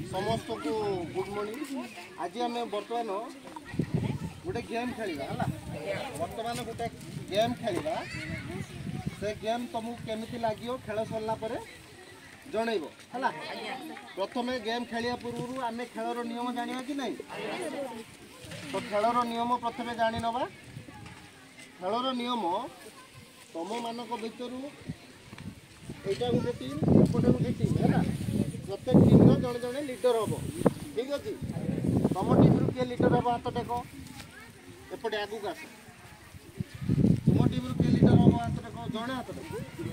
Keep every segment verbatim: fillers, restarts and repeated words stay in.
समस्त को good morning. आज आम बर्तमान गोटे गेम खेलिबा हला बर्तमान गोटे गेम खेलिबा से गेम तुमको केमिति लागियो खेल सरला परे जनइबो हला। प्रथमे गेम खेलिया पूर्व आमे खेलर नियम जानिबा कि नहीं? तो खेलर नियम प्रथमे जानि नबा। खेलर नियम तुम मानक भितर एटा गोटे टीम एपटे गोटे टीम है। प्रत्येक टीम जड़े जड़े लीडर हम ठीक अच्छे। तुम टीम रु किए लीडर हम हाथ टेक एपटे आगू आस। तुम टीम रु किए लीडर हम हाथ टेक जड़े हाथ टेक।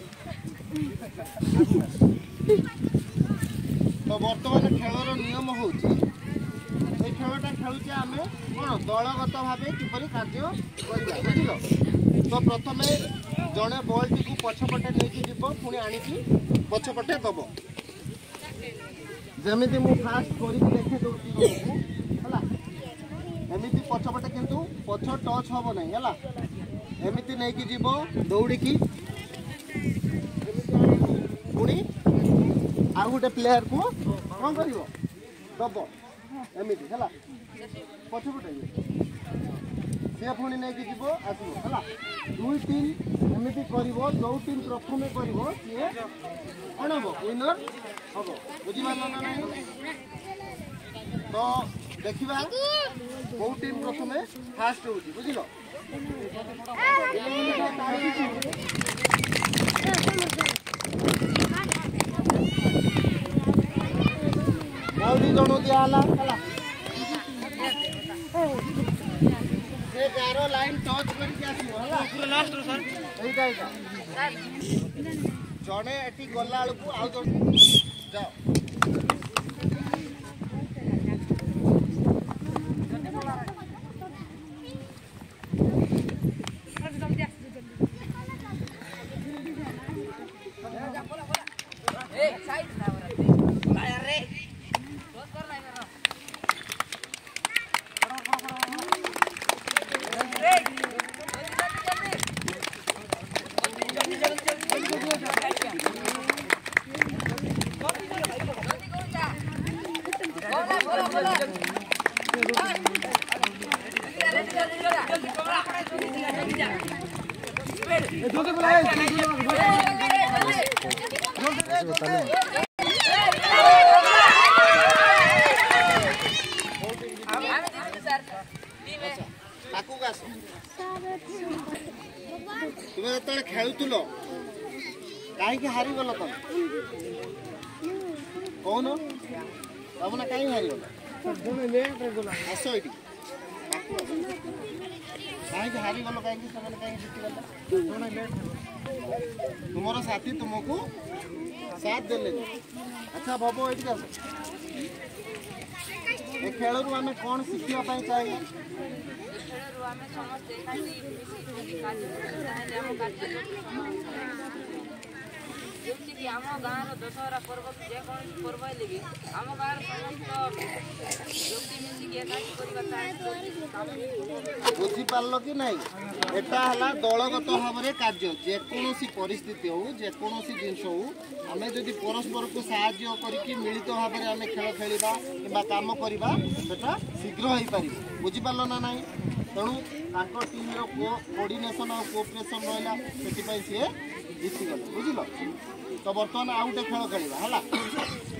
तो बर्तमान खेलर नियम हूँ खेलटा खेलुचे आम कौन दलगत भाव किपरि कार्य करवा बुझल। तो प्रथम जड़े बॉल टी पछपटे लेकिन जीव पुणी आणिकी पछपटे दब जमी मु फास्ट कर देखे दूसरी है एमती पछपटे किंतु पछ टच हम ना है एमती नहीं कि जीव दौड़ी पुणी आउ गोटे प्लेयर को कौन कर दब एमती है पछपटे सी पुणी नहीं कि जीव आसो है दुई टीम एमती कर जो टीम प्रथम कर सी कौन हम विनर हम बुझीपार ना नहीं। तो देखा कौ टीम प्रथम फास्ट हो बुझल। दी जन दिहला से गारो लाइन टच करके आसीबो हला पूरा लास्ट रो सर एटा एटा जने एटी गला को आउ जन जाओ ए साइड ना रे रे क्लोज कर लाइन रो तुम्हें जो खेलुल कहीं हारी गल तुम कौन तुम ना कहीं हारी गल आस ये कहीं हारी गल कहीं कहीं जीतीगला तुम साथी तुमको साथ देले। अच्छा भव ये आस ए खेल रू आम कौन शिखा चाहिए? आम गाँव दशहरा पर्व जेकोसी पर्व लगे आम गाँव बुझीपार कि नहीं? एटा दलगत भाव में कार्य जेकोसी परिस्थिति हो जेकोसी जिनस हो आम जदि परस्पर को साहाय्य करके मिलित भाव में आम खेल खेलवा कि काम करवा सेटा शीघ्र हो पार। बुझीपार ना ना तेणु टीम कोऑर्डिनेशन और कोऑपरेशन रहा से जीतीगल बुझल। तो बर्तमान आउ गोटे खेल खेलवा है।